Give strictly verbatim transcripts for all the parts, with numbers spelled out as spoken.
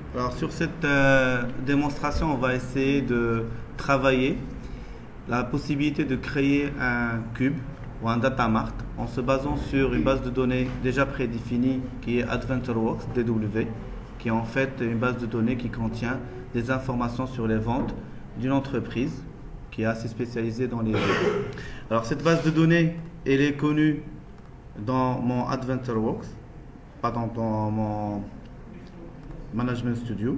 Alors sur cette euh, démonstration, on va essayer de travailler la possibilité de créer un cube ou un data mart en se basant sur une base de données déjà prédéfinie qui est AdventureWorks D W, qui est en fait une base de données qui contient des informations sur les ventes d'une entreprise qui est assez spécialisée dans les jeux. Alors cette base de données, elle est connue dans mon AdventureWorks, pardon, dans mon Management Studio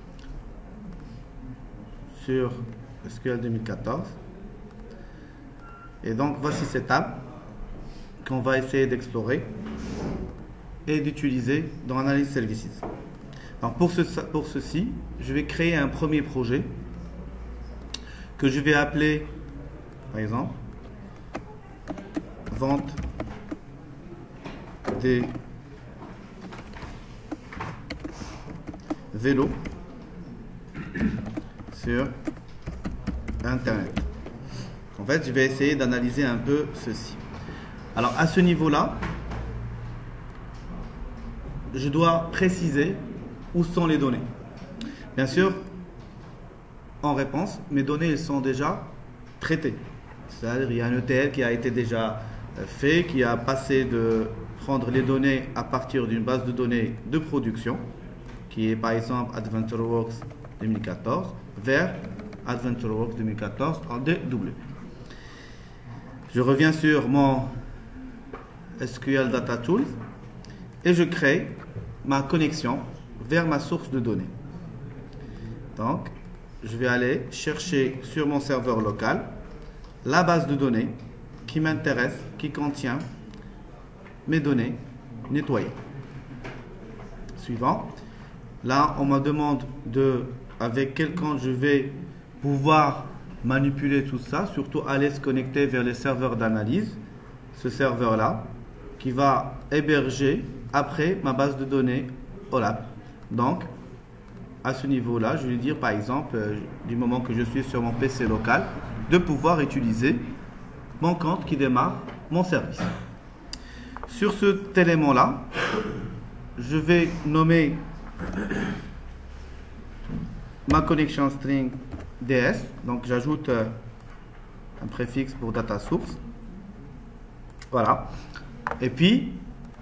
sur S Q L deux mille quatorze. Et donc voici cette table qu'on va essayer d'explorer et d'utiliser dans Analyse Services. Donc pour, ce, pour ceci, je vais créer un premier projet que je vais appeler, par exemple, vente des vélos sur Internet. En fait, je vais essayer d'analyser un peu ceci. Alors, à ce niveau-là, je dois préciser où sont les données. Bien sûr, en réponse, mes données elles sont déjà traitées. C'est-à-dire, il y a un E T L qui a été déjà fait, qui a passé de prendre les données à partir d'une base de données de production, qui est par exemple AdventureWorks deux mille quatorze, vers AdventureWorks deux mille quatorze en D W. Je reviens sur mon S Q L Data Tools et je crée ma connexion vers ma source de données. Donc, je vais aller chercher sur mon serveur local la base de données qui m'intéresse, qui contient mes données nettoyées. Suivant. Là, on me demande de, avec quel compte je vais pouvoir manipuler tout ça, surtout aller se connecter vers les serveurs d'analyse, ce serveur-là, qui va héberger après ma base de données OLAP. Donc, à ce niveau-là, je vais dire par exemple, euh, du moment que je suis sur mon P C local, de pouvoir utiliser mon compte qui démarre mon service. Sur cet élément-là, je vais nommer ma connexion string D S, donc j'ajoute euh, un préfixe pour data source. Voilà. Et puis,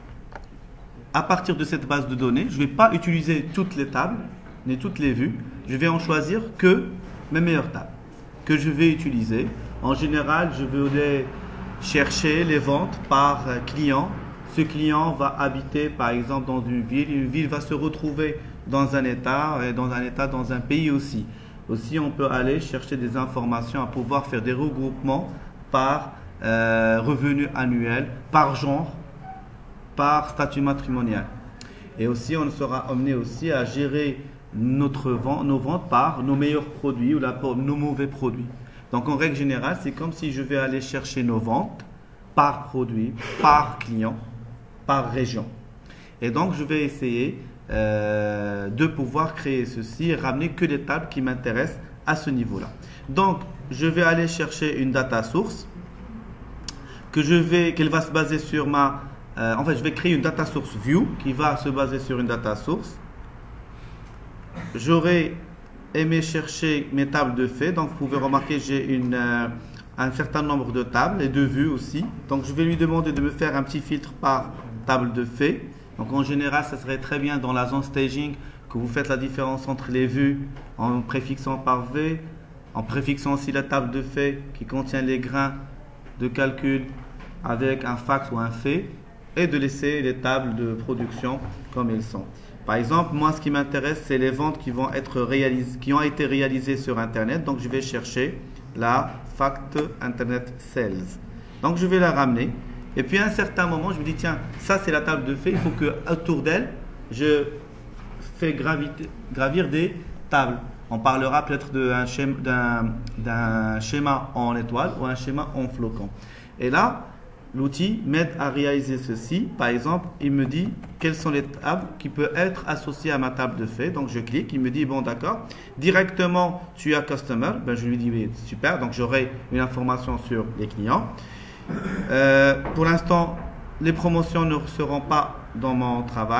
à partir de cette base de données, je ne vais pas utiliser toutes les tables, ni toutes les vues. Je vais en choisir que mes meilleures tables, que je vais utiliser. En général, je vais chercher les ventes par client. Ce client va habiter par exemple dans une ville, une ville va se retrouver dans un état, et dans un état dans un pays aussi. Aussi, on peut aller chercher des informations à pouvoir faire des regroupements par euh, revenu annuel, par genre, par statut matrimonial. Et aussi, on sera amené aussi à gérer notre vente, nos ventes par nos meilleurs produits ou la, nos mauvais produits. Donc, en règle générale, c'est comme si je vais aller chercher nos ventes par produit, par client, par région. Et donc, je vais essayer euh, de pouvoir créer ceci et ramener que les tables qui m'intéressent à ce niveau-là. Donc, je vais aller chercher une data source que je vais, qu'elle va se baser sur ma... Euh, en fait, je vais créer une data source view qui va se baser sur une data source. J'aurais aimé chercher mes tables de faits. Donc, vous pouvez remarquer, j'ai une... Euh, un certain nombre de tables et de vues aussi. Donc, je vais lui demander de me faire un petit filtre par table de faits. Donc, en général, ça serait très bien dans la zone staging que vous faites la différence entre les vues en préfixant par V, en préfixant aussi la table de faits qui contient les grains de calcul avec un fact ou un fait et de laisser les tables de production comme elles sont. Par exemple, moi, ce qui m'intéresse, c'est les ventes qui vont être réalisées, qui ont été réalisées sur Internet. Donc, je vais chercher la Fact Internet Sales. Donc, je vais la ramener. Et puis, à un certain moment, je me dis, tiens, ça, c'est la table de faits. Il faut que autour d'elle, je fais graviter, gravir des tables. On parlera peut-être d'un schéma, d'un, d'un schéma en étoile ou un schéma en flocon. Et là, l'outil m'aide à réaliser ceci. Par exemple, il me dit quelles sont les tables qui peuvent être associées à ma table de faits. Donc, je clique. Il me dit, bon, d'accord. Directement, tu as Customer. Ben, je lui dis, oui, super. Donc, j'aurai une information sur les clients. Euh, pour l'instant, les promotions ne seront pas dans mon travail.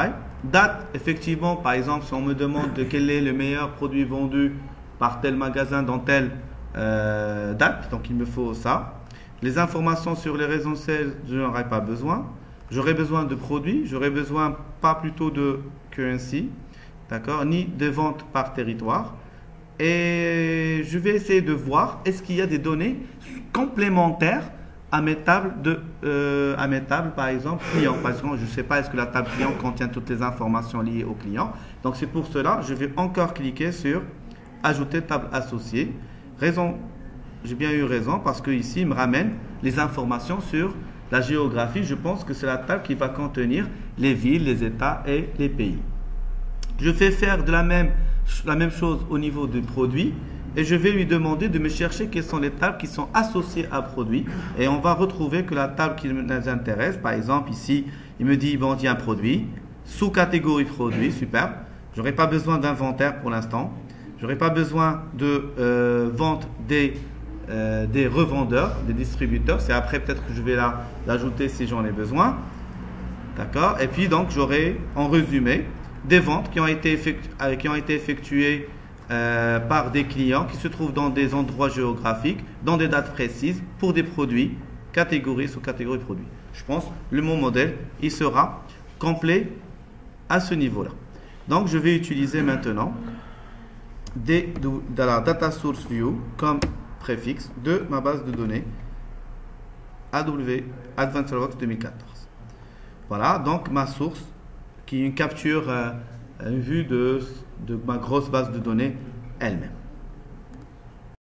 Date, effectivement, par exemple, si on me demande de quel est le meilleur produit vendu par tel magasin dans telle euh, date, donc il me faut ça. Les informations sur les raisons sociales, je n'aurai pas besoin. J'aurai besoin de produits, j'aurai besoin pas plutôt de currency, d'accord, ni de ventes par territoire. Et je vais essayer de voir est-ce qu'il y a des données complémentaires à mes tables de euh, à mes tables par exemple client, parce que je ne sais pas est-ce que la table client contient toutes les informations liées au client. Donc c'est pour cela je vais encore cliquer sur ajouter table associée. Raison, j'ai bien eu raison parce que ici il me ramène les informations sur la géographie. Je pense que c'est la table qui va contenir les villes, les États et les pays. Je vais faire de la même la même chose au niveau du produit. Et je vais lui demander de me chercher quelles sont les tables qui sont associées à produit. Et on va retrouver que la table qui nous intéresse, par exemple ici, il me dit, bon, il y a un produit, sous-catégorie produit, superbe. Je n'aurai pas besoin d'inventaire pour l'instant. Je n'aurai pas besoin de euh, vente des, euh, des revendeurs, des distributeurs. C'est après peut-être que je vais l'ajouter si j'en ai besoin. D'accord. Et puis donc j'aurai en résumé des ventes qui ont été, effectu qui ont été effectuées Euh, par des clients qui se trouvent dans des endroits géographiques, dans des dates précises, pour des produits, catégorie sous catégorie produit. Je pense que le mon modèle, il sera complet à ce niveau-là. Donc, je vais utiliser maintenant des, de, de la Data Source View comme préfixe de ma base de données A W Advanced Serverbox deux mille quatorze. Voilà, donc ma source qui est une capture, euh, une vue de de ma grosse base de données elle-même.